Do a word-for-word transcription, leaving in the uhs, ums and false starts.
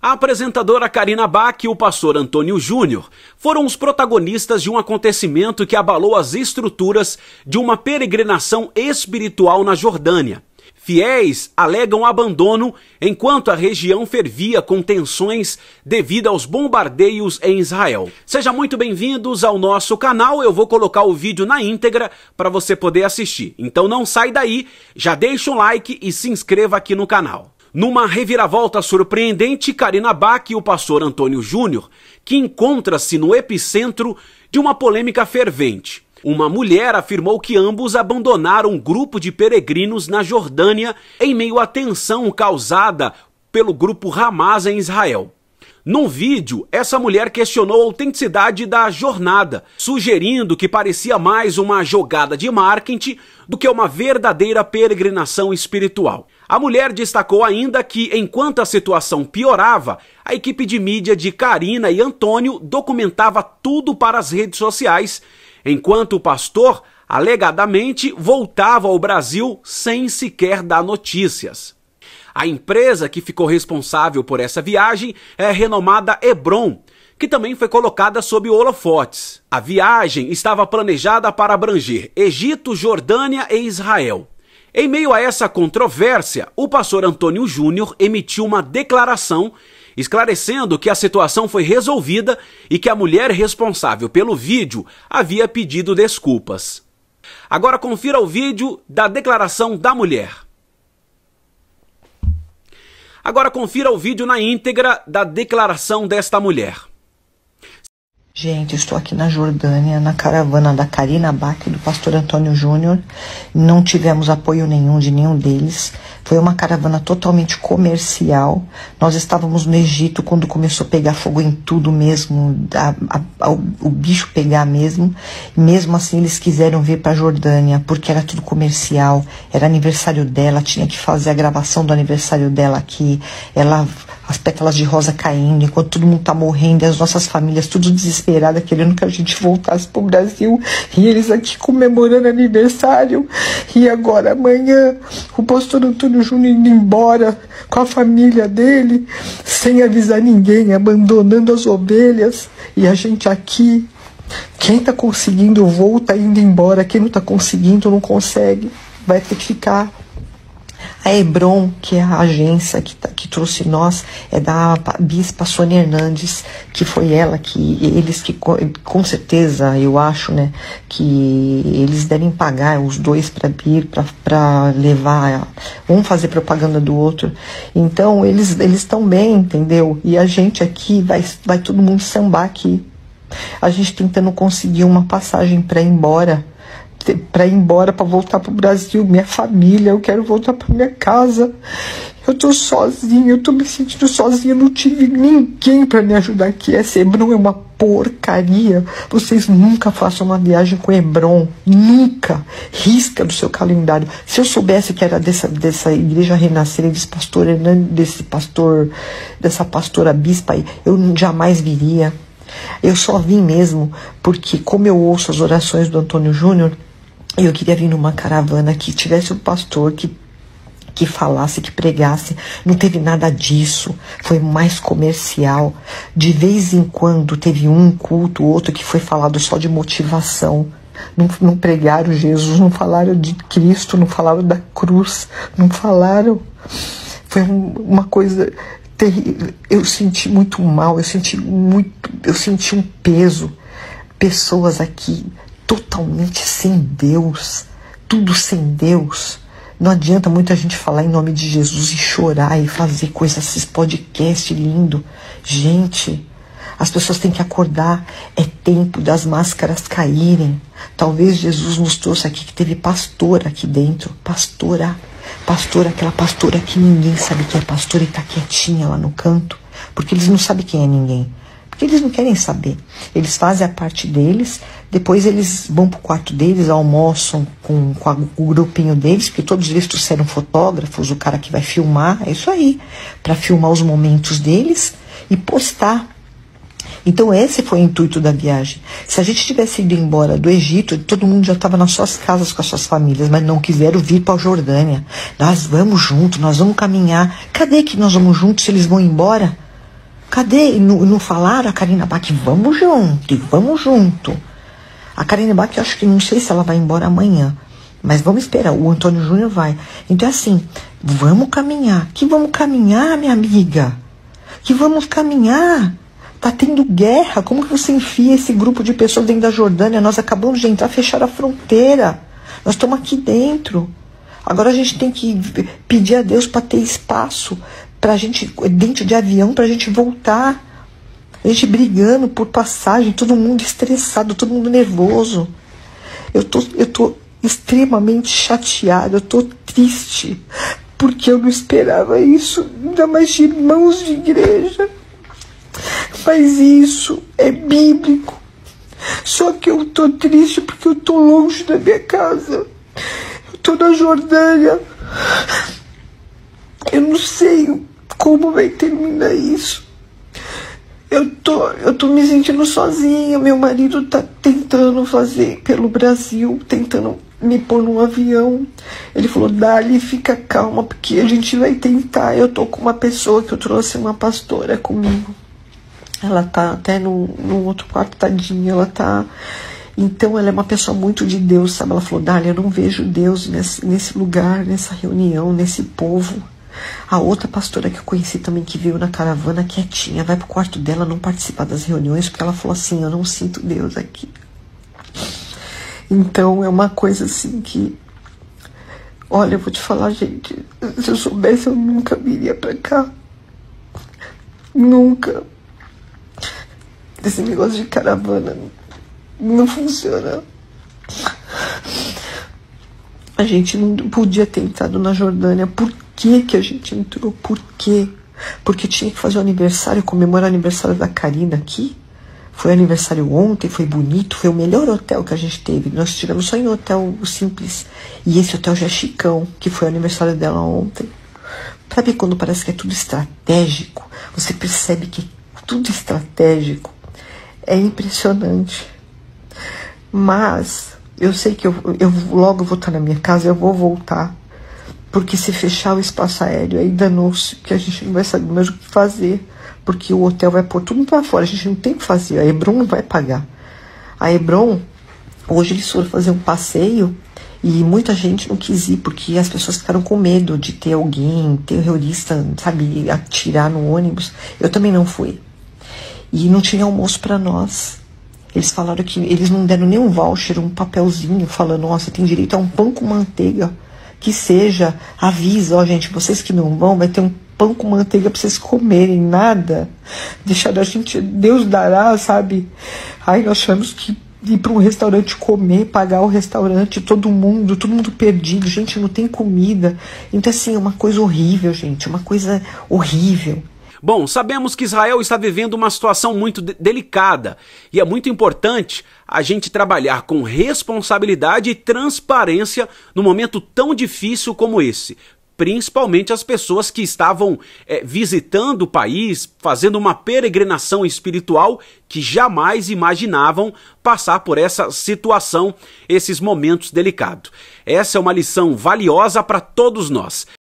A apresentadora Karina Bach e o pastor Antônio Júnior foram os protagonistas de um acontecimento que abalou as estruturas de uma peregrinação espiritual na Jordânia. Fiéis alegam abandono enquanto a região fervia com tensões devido aos bombardeios em Israel. Sejam muito bem-vindos ao nosso canal, eu vou colocar o vídeo na íntegra para você poder assistir. Então não sai daí, já deixa um like e se inscreva aqui no canal. Numa reviravolta surpreendente, Karina Bach e o pastor Antônio Júnior, que encontra-se no epicentro de uma polêmica fervente. Uma mulher afirmou que ambos abandonaram um grupo de peregrinos na Jordânia em meio à tensão causada pelo grupo Hamas em Israel. Num vídeo, essa mulher questionou a autenticidade da jornada, sugerindo que parecia mais uma jogada de marketing do que uma verdadeira peregrinação espiritual. A mulher destacou ainda que, enquanto a situação piorava, a equipe de mídia de Karina e Antônio documentava tudo para as redes sociais, enquanto o pastor, alegadamente, voltava ao Brasil sem sequer dar notícias. A empresa que ficou responsável por essa viagem é a renomada Hebron, que também foi colocada sob holofotes. A viagem estava planejada para abranger Egito, Jordânia e Israel. Em meio a essa controvérsia, o pastor Antônio Júnior emitiu uma declaração esclarecendo que a situação foi resolvida e que a mulher responsável pelo vídeo havia pedido desculpas. Agora confira o vídeo da declaração da mulher. Agora confira o vídeo na íntegra da declaração desta mulher. Gente, eu estou aqui na Jordânia, na caravana da Karina Bach e do pastor Antônio Júnior. Não tivemos apoio nenhum de nenhum deles. Foi uma caravana totalmente comercial. Nós estávamos no Egito quando começou a pegar fogo em tudo mesmo, a, a, a, o bicho pegar mesmo. Mesmo assim, eles quiseram vir para a Jordânia, porque era tudo comercial. Era aniversário dela, tinha que fazer a gravação do aniversário dela aqui. Ela... as pétalas de rosa caindo, enquanto todo mundo tá morrendo, e as nossas famílias tudo desesperadas, querendo que a gente voltasse pro Brasil, e eles aqui comemorando aniversário. E agora, amanhã, o pastor Antônio Júnior indo embora com a família dele, sem avisar ninguém, abandonando as ovelhas, e a gente aqui. Quem tá conseguindo o voo tá indo embora, quem não tá conseguindo não consegue, vai ter que ficar. A Hebron, que é a agência que, que trouxe nós, é da bispa Sônia Hernandes, que foi ela que, eles que, com certeza, eu acho, né, que eles devem pagar os dois para vir, para levar, um fazer propaganda do outro. Então, eles estão bem, entendeu? E a gente aqui, vai, vai todo mundo sambar aqui. A gente tentando conseguir uma passagem para ir embora, para ir embora, para voltar para o Brasil, minha família, eu quero voltar para minha casa. Eu tô sozinha, eu tô me sentindo sozinha, não tive ninguém para me ajudar aqui. Essa Hebron é uma porcaria. Vocês nunca façam uma viagem com Hebron, nunca. Risca do seu calendário. Se eu soubesse que era dessa, dessa igreja renascer, desse pastor, desse pastor, dessa pastora bispa aí, eu jamais viria. Eu só vim mesmo porque, como eu ouço as orações do Antônio Júnior, eu queria vir numa caravana que tivesse um pastor que, que falasse, que pregasse. Não teve nada disso, foi mais comercial. De vez em quando teve um culto, outro que foi falado só de motivação. Não, não pregaram Jesus, não falaram de Cristo, não falaram da cruz, não falaram. Foi um, uma coisa terrível. Eu senti muito mal, eu senti muito, eu senti um peso. Pessoas aqui totalmente sem Deus, tudo sem Deus. Não adianta muita gente falar em nome de Jesus e chorar e fazer coisas, esses podcasts lindo. Gente, as pessoas têm que acordar. É tempo das máscaras caírem. Talvez Jesus nos trouxe aqui, que teve pastora aqui dentro. Pastora, pastora, aquela pastora que ninguém sabe que é pastora e tá quietinha lá no canto, porque eles não sabem quem é ninguém. Porque eles não querem saber. Eles fazem a parte deles, depois eles vão pro quarto deles, almoçam com, com, a, com o grupinho deles, porque todos eles trouxeram fotógrafos, o cara que vai filmar, é isso aí, para filmar os momentos deles e postar. Então esse foi o intuito da viagem. Se a gente tivesse ido embora do Egito, todo mundo já estava nas suas casas com as suas famílias, mas não quiseram vir para a Jordânia. Nós vamos juntos, nós vamos caminhar. Cadê que nós vamos juntos se eles vão embora? Cadê? Não, não falaram a Karina Bach, vamos junto, vamos junto. A Karina Bach, eu acho que não sei se ela vai embora amanhã, mas vamos esperar, o Antônio Júnior vai. Então é assim, vamos caminhar. Que vamos caminhar, minha amiga? Que vamos caminhar? Tá tendo guerra, como que você enfia esse grupo de pessoas dentro da Jordânia? Nós acabamos de entrar, fecharam a fronteira. Nós estamos aqui dentro. Agora a gente tem que pedir a Deus para ter espaço, pra gente, dentro de avião, pra gente voltar. A gente brigando por passagem, todo mundo estressado, todo mundo nervoso. Eu tô, eu tô extremamente chateada, eu tô triste, porque eu não esperava isso, ainda mais de irmãos de igreja. Mas isso é bíblico. Só que eu tô triste porque eu tô longe da minha casa. Eu tô na Jordânia. Eu não sei como vai terminar isso. Eu tô, eu tô me sentindo sozinha. Meu marido tá tentando fazer pelo Brasil, tentando me pôr num avião. Ele falou, Dali, fica calma, porque a gente vai tentar. Eu tô com uma pessoa que eu trouxe, uma pastora comigo. Ela tá até no, no outro quarto, tadinha, ela tá... Então, ela é uma pessoa muito de Deus, sabe? Ela falou, Dali, eu não vejo Deus nesse, nesse lugar, nessa reunião, nesse povo. A outra pastora que eu conheci também, que veio na caravana, quietinha, vai pro quarto dela não participar das reuniões, porque ela falou assim, eu não sinto Deus aqui. Então, é uma coisa assim que... Olha, eu vou te falar, gente, se eu soubesse, eu nunca viria pra cá. Nunca. Esse negócio de caravana não funciona. A gente não podia ter entrado na Jordânia. Por que que a gente entrou? Por quê? Porque tinha que fazer o aniversário, comemorar o aniversário da Karina aqui. Foi aniversário ontem, foi bonito, foi o melhor hotel que a gente teve. Nós estivemos só em hotel simples. E esse hotel já é chicão, que foi o aniversário dela ontem. Sabe quando parece que é tudo estratégico? Você percebe que é tudo estratégico. É impressionante. Mas eu sei que eu, eu logo vou estar na minha casa, eu vou voltar. Porque se fechar o espaço aéreo, aí danou-se, que a gente não vai saber mais o que fazer. Porque o hotel vai pôr tudo para fora, a gente não tem o que fazer. A Hebron não vai pagar. A Hebron, hoje eles foram fazer um passeio e muita gente não quis ir, porque as pessoas ficaram com medo de ter alguém, terrorista, sabe, atirar no ônibus. Eu também não fui. E não tinha almoço para nós. Eles falaram que eles não deram nem um voucher, um papelzinho, falando, nossa, tem direito a um pão com manteiga. Que seja, avisa, ó, gente, vocês que não vão, vai ter um pão com manteiga para vocês comerem, nada. Deixaram a gente, Deus dará, sabe? Aí nós tivemos que ir para um restaurante comer, pagar o restaurante, todo mundo, todo mundo perdido, gente, não tem comida. Então, assim, é uma coisa horrível, gente, uma coisa horrível. Bom, sabemos que Israel está vivendo uma situação muito de- delicada e é muito importante a gente trabalhar com responsabilidade e transparência num momento tão difícil como esse. Principalmente as pessoas que estavam é, visitando o país, fazendo uma peregrinação espiritual que jamais imaginavam passar por essa situação, esses momentos delicados. Essa é uma lição valiosa para todos nós.